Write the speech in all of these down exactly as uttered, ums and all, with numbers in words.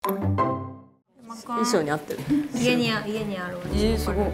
衣装に合ってる。 家にあ家にある。 えー、すごい。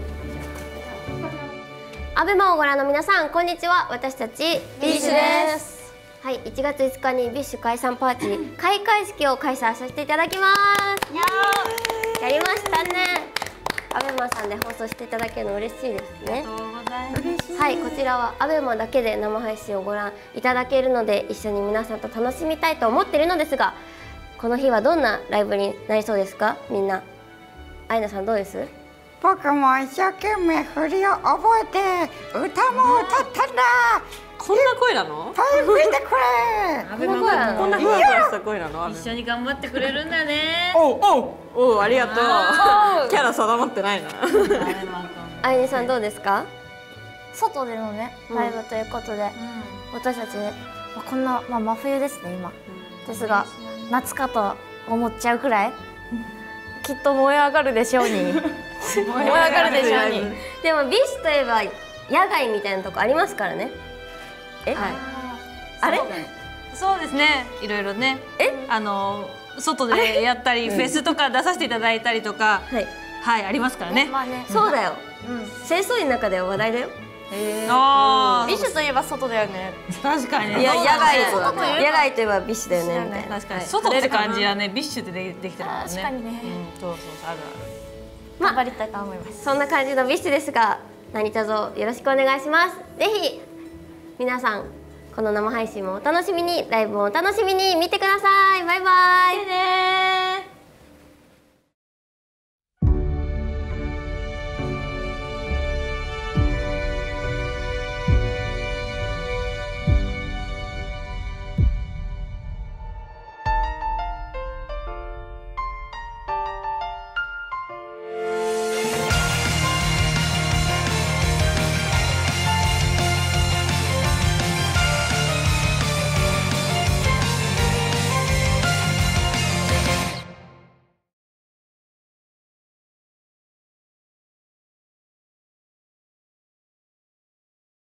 アベマをご覧の皆さん、こんにちは。私たちビッシュです。はい、いちがついつかにビッシュ解散パーティー開会式を開催させていただきます。やりましたね。アベマさんで放送していただけるの嬉しいですね。はい、こちらはアベマだけで生配信をご覧いただけるので、一緒に皆さんと楽しみたいと思っているのですが、この日はどんなライブになりそうですか、みんな。アイナさんどうです？ 僕も一生懸命振りを覚えて歌も歌ったんだ。 こんな声なの？ いっぱい吹いてくれ。 こんな声なの？ こんなふわふわした声なの？ 一緒に頑張ってくれるんだね。 おうおうおう、ありがとう。キャラ定まってないな。 あいねさんどうですか？ 外でのねライブということで、私たちこんな、まあ、真冬ですね今、ですが夏かと思っちゃうくらいきっと燃え上がるでしょうに燃え上がるでしょうに。 でもビッシュといえば野外みたいなとこありますからね。え、はい、あれ？ そうですね、いろいろね、えあの外でやったりフェスとか出させていただいたりとか、はい、はい、ありますからね。 そうだよ、清掃員の中では話題だよ。 ああ、ビッシュといえば外だよね。 確かにね。 いや、野外野外といえばビッシュだよねみたいな。 確かに外って感じはね、ビッシュでできてるもんね。 確かにね。 そうそうあるある。頑張りたいと思います。 そんな感じのビッシュですが、何卒よろしくお願いします。ぜひ皆さんこの生配信もお楽しみに、ライブもお楽しみに見てください。バイバイ。